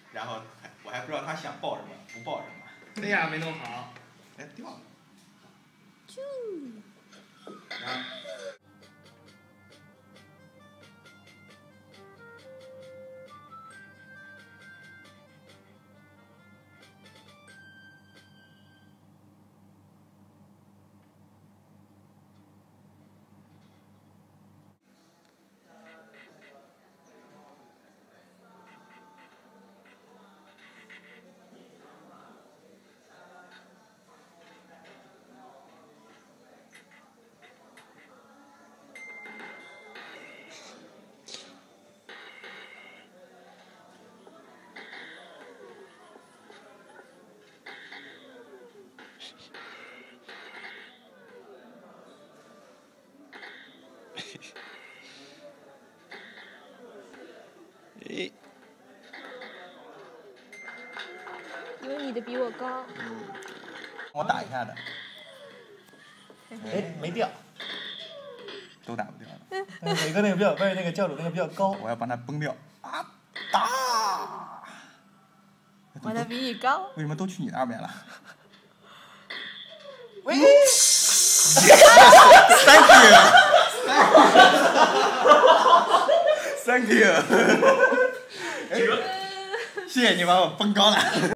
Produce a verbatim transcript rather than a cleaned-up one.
然后我还不知道他想报什么，不报什么。 哎呀，没弄好。 哎，掉了。 啾。 然后。诶， 因为你的比我高。 嗯，我打一下的。 哎，没掉。 都打不掉了。 但是伟哥那个比较，外面那个教主那个比较高。 我要把它崩掉。啊！打！ 我的比你高。 为什么都去你那边了？ 喂 ！Thank you。Thank you。谢谢你把我崩高了。